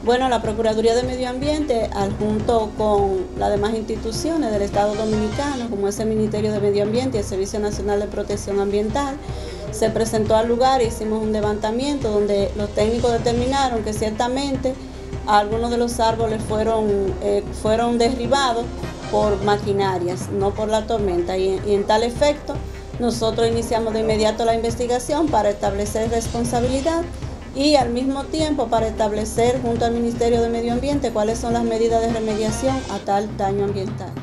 Bueno, la Procuraduría de Medio Ambiente, junto con las demás instituciones del Estado Dominicano, como es el Ministerio de Medio Ambiente y el Servicio Nacional de Protección Ambiental, se presentó al lugar e hicimos un levantamiento donde los técnicos determinaron que ciertamente algunos de los árboles fueron derribados por maquinarias, no por la tormenta, y en tal efecto nosotros iniciamos de inmediato la investigación para establecer responsabilidad y al mismo tiempo para establecer junto al Ministerio de Medio Ambiente cuáles son las medidas de remediación a tal daño ambiental.